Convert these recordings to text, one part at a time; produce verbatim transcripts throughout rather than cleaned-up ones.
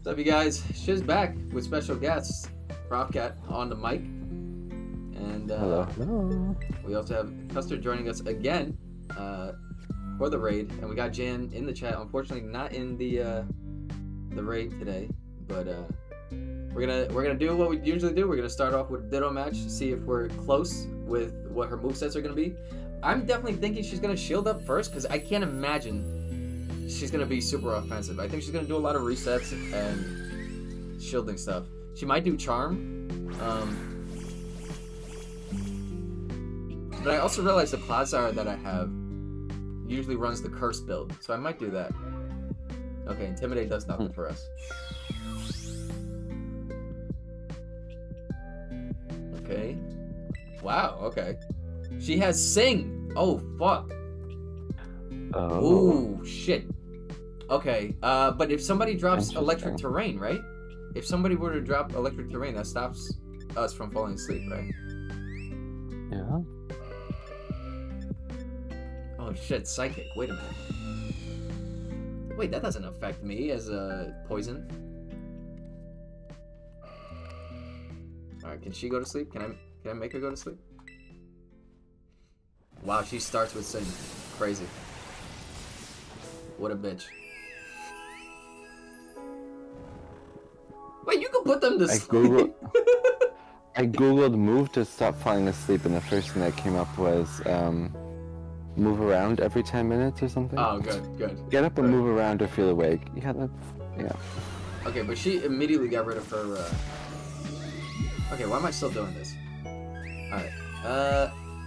What's up, you guys? Shiz back with special guests, Profcat on the mic, and uh, hello. Hello. We also have Custer joining us again uh, for the raid, and we got Jan in the chat. Unfortunately, not in the uh, the raid today, but uh, we're gonna we're gonna do what we usually do. We're gonna start off with a Ditto match, see if we're close with what her movesets are gonna be. I'm definitely thinking she's gonna shield up first because I can't imagine she's gonna be super offensive. I think she's gonna do a lot of resets and shielding stuff. She might do charm, um, but I also realize the Clodsire that I have usually runs the curse build, so I might do that. Okay, intimidate does nothing for us. Okay. Wow. Okay. She has sing. Oh fuck. Oh. Ooh, shit. Okay, uh, but if somebody drops electric terrain, right? If somebody were to drop electric terrain, that stops us from falling asleep, right? Yeah. Oh shit, psychic. Wait a minute. Wait, that doesn't affect me as a poison. Alright, can she go to sleep? Can I can I make her go to sleep? Wow, she starts with sing. Crazy. What a bitch. Wait, you can put them to I sleep. googled. I googled move to stop falling asleep, and the first thing that came up was um, move around every ten minutes or something. Oh, good, good. Get up and good. move around to feel awake. Yeah, that's yeah. Okay, but she immediately got rid of her. Uh... Okay, why am I still doing this? All right. Uh.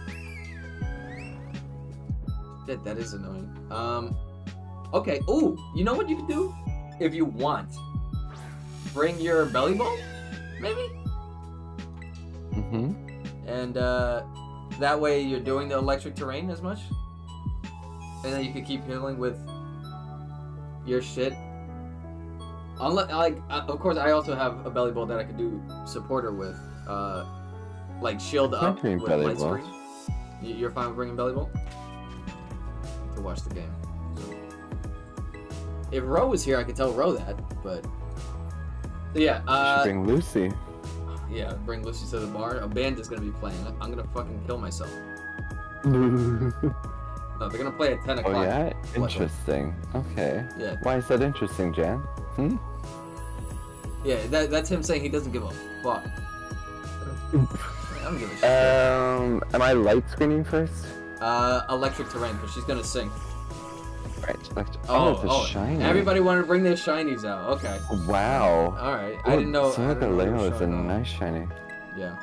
Shit, that is annoying. Um. Okay. Ooh, you know what you can do if you want. Bring your belly ball, maybe. Mm-hmm. And uh, that way you're doing the electric terrain as much, and then you can keep healing with your shit. Unless, like, uh, of course, I also have a belly ball that I could do supporter with, uh, like shield up with belly light ball. screen. You- You're fine with bringing belly ball to watch the game. If Ro was here, I could tell Ro that, but yeah. Uh, Bring Lucy. Yeah, bring Lucy to the bar. A band is gonna be playing. I'm gonna fucking kill myself. oh No, they're gonna play at ten o'clock. yeah, What? interesting. Okay. Yeah. Why is that interesting, Jan? Hmm. Yeah, that, that's him saying he doesn't give a fuck. I don't give a shit. Um, am I light screening first? Uh, electric terrain, because she's gonna sing. Right. Elect Oh, oh, it's a oh, shiny. everybody wanted to bring their shinies out. Okay. Wow. Alright, I didn't know. I didn't know they were Solgaleo is a showing off. nice shiny. Yeah.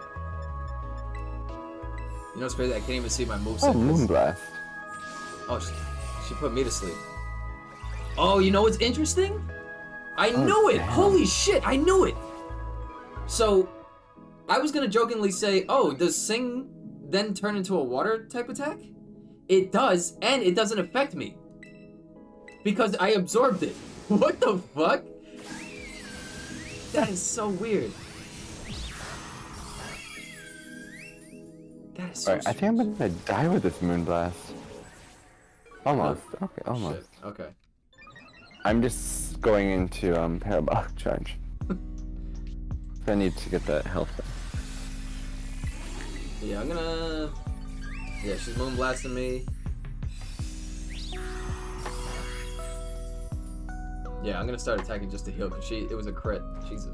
You know what's crazy? I can't even see my moveset. Oh, 'cause- Moonblast. Oh, she, she put me to sleep. Oh, you know what's interesting? I Oh, knew it! damn. Holy shit, I knew it! So, I was gonna jokingly say, oh, does Sing then turn into a water type attack? It does, and it doesn't affect me. Because I absorbed it. What the fuck? That is so weird. That is so Alright, I think I'm gonna die with this Moonblast. Almost. Okay, almost. Shit. Okay. I'm just going into um parabolic charge. So I need to get that health back. Yeah, I'm gonna... Yeah, she's moonblasting me. Yeah, I'm gonna start attacking just to heal, because she it was a crit. Jesus.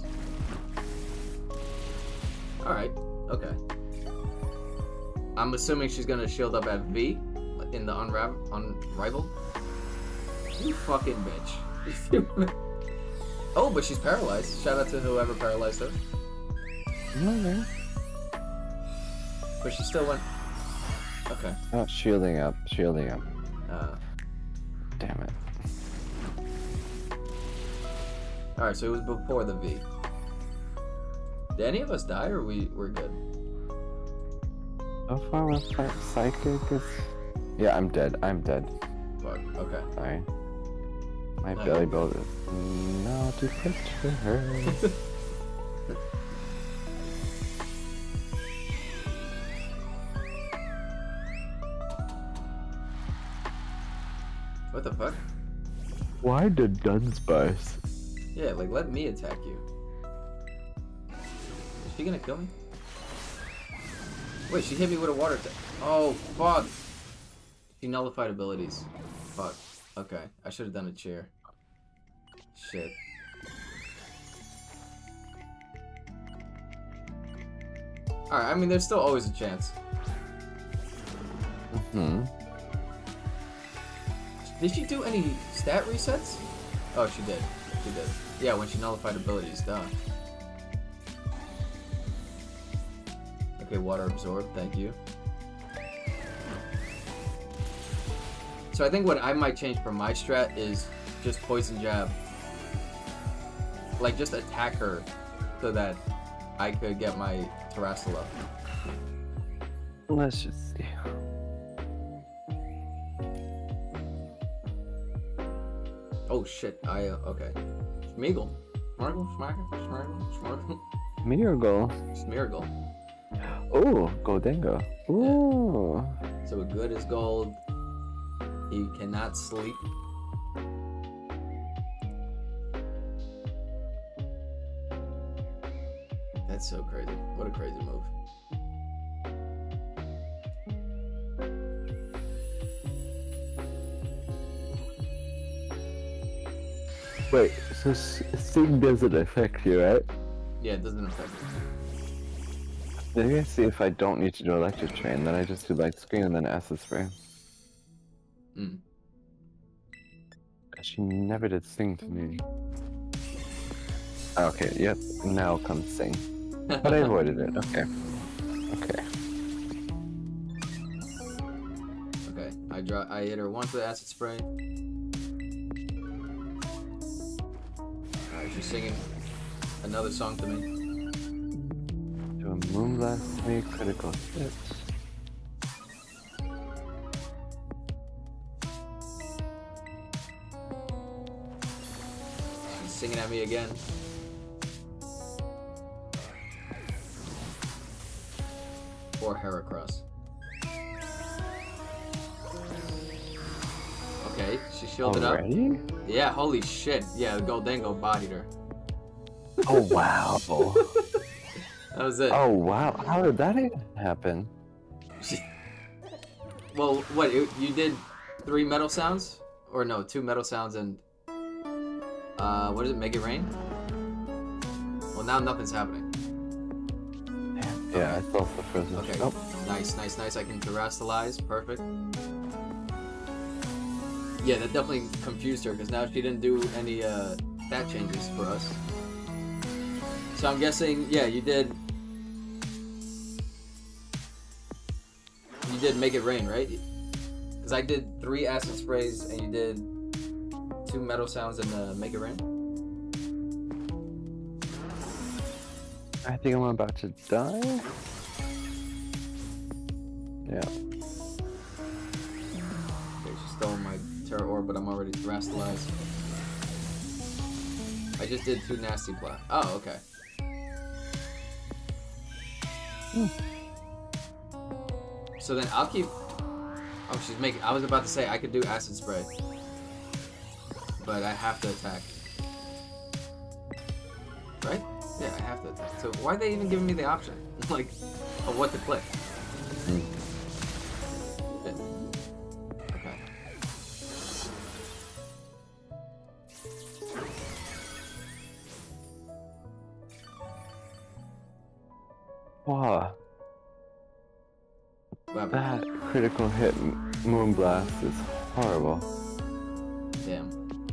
Alright, okay. I'm assuming she's gonna shield up at V in the unrav unrivaled. You fucking bitch. Oh, but she's paralyzed. Shout out to whoever paralyzed her. Okay. But she still went. Okay. Oh, shielding up, shielding up. Uh, Damn it. Alright, so it was before the V. Did any of us die, or we we're good? So far, my psy- psychic is. Yeah, I'm dead. I'm dead. Fuck. Okay. Sorry. My Okay. belly build is not too quick to her. What the fuck? Why did Dunsparce Yeah, like let me attack you. Is she gonna kill me? Wait, she hit me with a water attack. Oh, fuck. She nullified abilities. Fuck. Okay, I should have done a cheer. Shit. Alright, I mean, there's still always a chance. Hmm. Did she do any stat resets? Oh, she did. She did. Yeah, when she nullified abilities, duh. Okay, water absorb, thank you. So I think what I might change for my strat is just poison jab. Like, just attack her so that I could get my Terrastal up. Let's just see. Oh shit, I, uh, okay. Smeagol. Smargle? Smacker? Smargle? Smargle? Miracle. Smeargle. Oh, Goldengo. Ooh. So good as gold. He cannot sleep. That's so crazy. What a crazy move. Wait, so S- Sting doesn't affect you, right? Yeah, it doesn't affect me. Maybe I see if I don't need to do Electric Train, then I just do Light Screen and then Acid Spray. Mm. She never did Sting to me. Okay, yep, now comes Sting. But I avoided it, okay. Okay. Okay, I draw. I hit her once with Acid Spray. Alright, she's singing another song to me. Do a Moonblast to me, critical hit. She's singing at me again. Or Heracross. Okay, she shielded Already? up. Yeah, holy shit. Yeah, the Goldengo bodied her. Oh wow. That was it. Oh wow, how did that even happen? She... Well, what, you you did three metal sounds? Or no, two metal sounds and... Uh, what is it, make it rain? Well, now nothing's happening. Yeah, I saw the frozen. Okay, Oh. nice, nice, nice. I can terrestrialize. Perfect. Yeah, that definitely confused her because now she didn't do any uh, stat changes for us. So I'm guessing, yeah, you did. You did make it rain, right? Because I did three acid sprays and you did two metal sounds and uh, make it rain. I think I'm about to die. Yeah. Okay, she stole my Terra Orb, but I'm already terrestrialized. I just did two nasty blast. Oh, okay. Hmm. So then I'll keep. Oh, she's making. I was about to say I could do acid spray, but I have to attack. Right? Yeah, I have to attack. So why are they even giving me the option, like, of what to click? Mm. Okay. Wow. Wow. That critical hit m- Moonblast is horrible. Damn.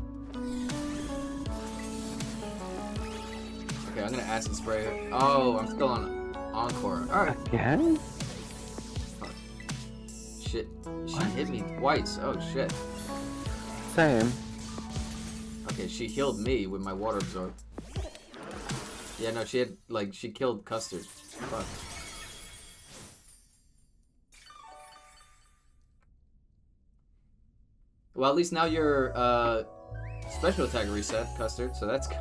Okay, I'm gonna acid spray her. Oh, I'm still on Encore. Alright. Again? Fuck. Shit. She What? hit me twice. Oh, shit. Same. Okay, she healed me with my water absorb. Yeah, no, she had, like, she killed Custard. Fuck. Well, at least now your uh, special attack reset, Custard, so that's good.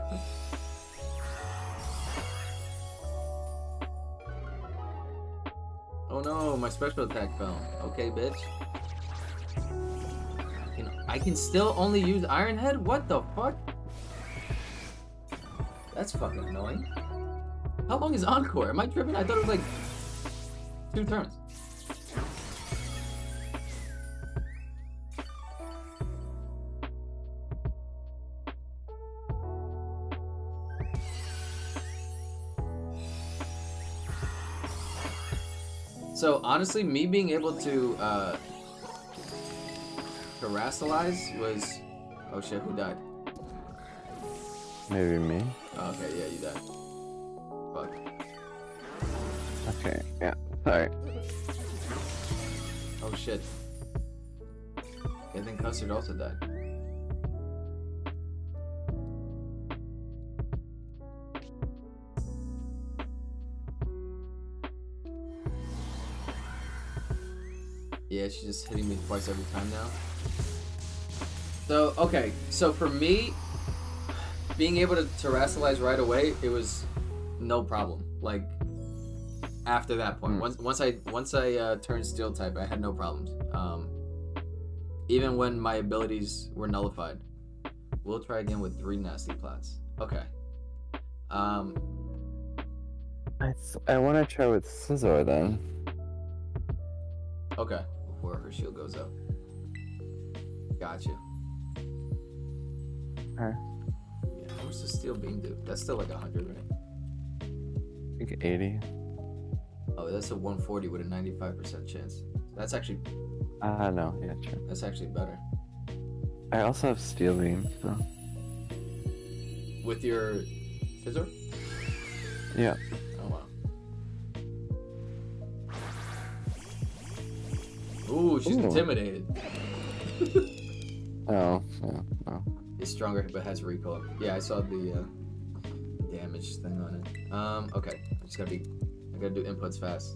Oh no, my special attack fell. Okay, bitch. I can, I can still only use Iron Head? What the fuck? That's fucking annoying. How long is Encore? Am I tripping? I thought it was like two turns. So honestly, me being able to uh, Terrasilize was... Oh shit, who died? Maybe me? Oh, okay, yeah, you died. Fuck. Okay, yeah, sorry. Oh shit. I think Custard also died. Yeah, she's just hitting me twice every time now. So, okay, so for me, being able to Terrasilize right away, it was no problem. Like, after that point, mm. once once I once I uh, turned Steel type, I had no problems. Um, even when my abilities were nullified. We'll try again with three Nasty Plots. Okay. Um. I I want to try with Scizor then. Okay. Before her shield goes up. Gotcha. Alright. Yeah, how much does Steel Beam do? That's still like a hundred, right? I think eighty. Oh, that's a one forty with a ninety-five percent chance. That's actually... Uh, no, yeah, true. That's actually better. I also have Steel Beam, so... With your Scizor? Yeah. Oh, wow. Ooh, she's Ooh. intimidated. Oh, no, no. It's stronger, but has recoil. Yeah, I saw the uh, damage thing on it. Um, okay. I just gotta be... I gotta do inputs fast.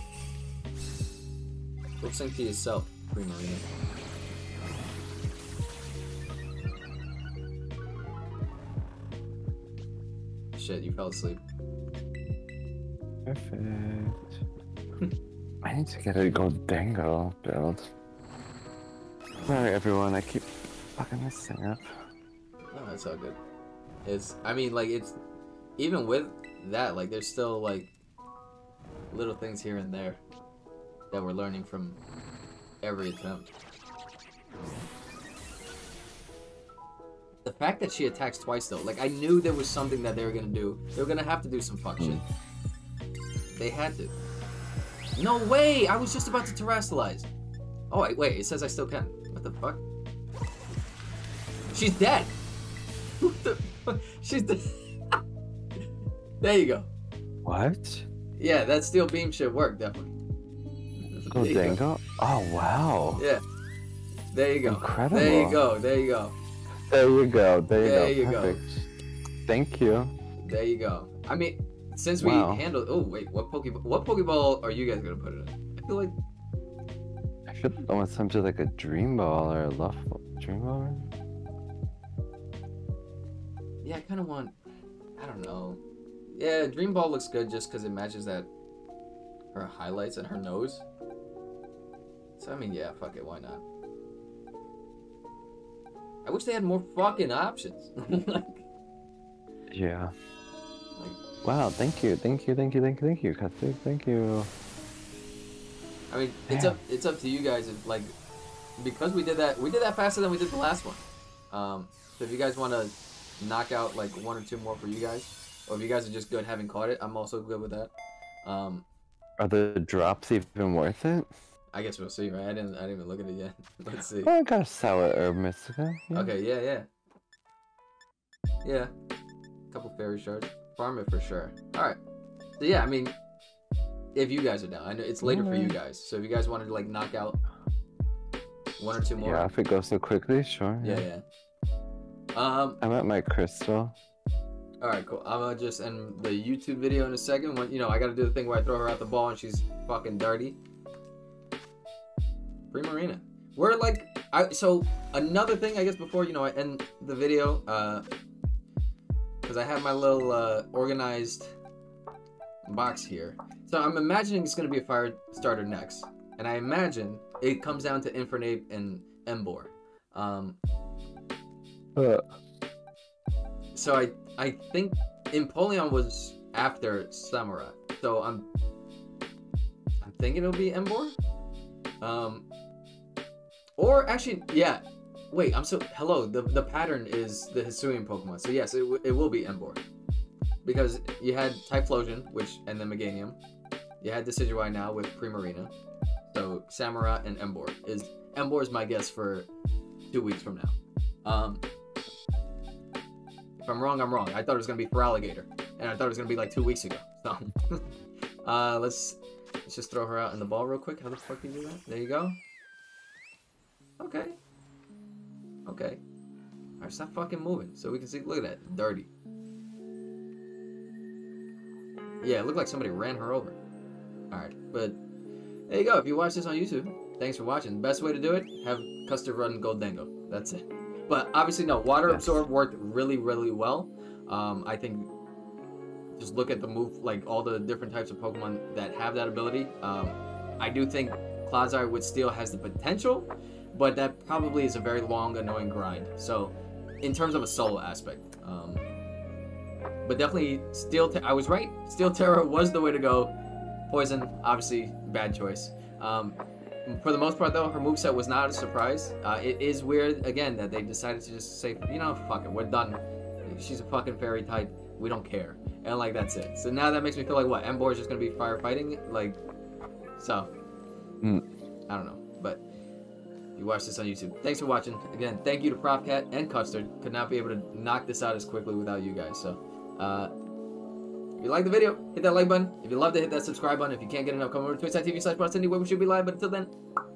Lip sync to yourself, Primarina. Shit, you fell asleep. Perfect. I need to get a Goldango build. Sorry everyone, I keep fucking this thing up. No, that's all good. It's, I mean, like, it's, even with that, like, there's still, like, little things here and there that we're learning from every attempt. The fact that she attacks twice, though, like, I knew there was something that they were gonna do. They were gonna have to do some fuck shit. They had to. No way! I was just about to Terrasilize. Oh, wait, wait, it says I still can. What the fuck? She's dead! What the fuck? She's dead. There you go. What? Yeah, that Steel Beam shit worked, definitely. Goldango? Oh, wow. Yeah. There you go. Incredible. There you go, there you go. There you go, there you there go. You Perfect. go. Thank you. There you go. I mean, since we wow. handled... Oh, wait, what Pokeball, what Pokeball are you guys gonna put it in? I feel like... I should almost come to like a Dream Ball or a Love Dream Ball. Yeah, I kind of want... I don't know. Yeah, Dream Ball looks good just because it matches that... her highlights and her nose. So, I mean, yeah, fuck it, why not? I wish they had more fucking options. like, yeah. Like, wow, thank you, thank you, thank you, thank you, thank you, Custard, thank you. I mean, it's up, it's up to you guys. If, like, because we did that, we did that faster than we did the last one. Um, so if you guys want to knock out like one or two more for you guys, or if you guys are just good having caught it, I'm also good with that. Um, Are the drops even worth it? I guess we'll see, right? I didn't, I didn't even look at it yet. Let's see. Oh, I got a Sour Herb Mystica. Yeah. Okay, yeah, yeah. Yeah. Couple fairy shards. Farm it for sure. Alright. So yeah, I mean, if you guys are down. I know it's later yeah. for you guys. So if you guys wanted to like knock out one or two more. Yeah, if it goes so quickly, sure. Yeah, yeah. yeah. Um I'm at my crystal. Alright, cool. I'm gonna just end the YouTube video in a second. When you know, I gotta do the thing where I throw her out the ball and she's fucking dirty. Primarina. We're like, I so another thing I guess before you know I end the video, uh, because I have my little uh, organized box here. So I'm imagining it's gonna be a fire starter next, and I imagine it comes down to Infernape and Emboar. Um, uh. So I I think Empoleon was after Samurott, so I'm I'm thinking it'll be Emboar. Um, or actually, yeah. Wait, I'm so hello. The the pattern is the Hisuian Pokemon, so yes, it w it will be Emboar, because you had Typhlosion, which and then Meganium. You had Decidueye now with Primarina, so Samurott and Emboar is Emboar is my guess for two weeks from now. Um, if I'm wrong, I'm wrong. I thought it was gonna be for Alligator, and I thought it was gonna be like two weeks ago. So, uh, let's let's just throw her out in the ball real quick. How the fuck do you do that? There you go. Okay. Okay. Alright, stop fucking moving so we can see. Look at that. Dirty. Yeah, it looked like somebody ran her over. Alright, but there you go. If you watch this on YouTube, thanks for watching. Best way to do it, have Custard run Goldengo. That's it. But obviously, no, Water yes. Absorb worked really, really well. Um, I think just look at the move, like all the different types of Pokemon that have that ability. Um, I do think Clodsire with Steel has the potential, but that probably is a very long, annoying grind. So, in terms of a solo aspect, um, but definitely Steel. I was right. Steel Terra was the way to go. Poison, obviously, bad choice. Um, for the most part, though, her moveset was not a surprise. Uh, it is weird again that they decided to just say, you know, fuck it, we're done. She's a fucking fairy type. We don't care, and like that's it. So now that makes me feel like what Emboar is just gonna be firefighting, like. So, mm. I don't know, but. You watch this on YouTube. Thanks for watching. Again, thank you to ProfCat and Custard. Could not be able to knock this out as quickly without you guys. So, uh, if you like the video, hit that like button. If you love to hit that subscribe button. If you can't get enough, come over to twitch dot t v slash Bronstein, where we should be live. But until then,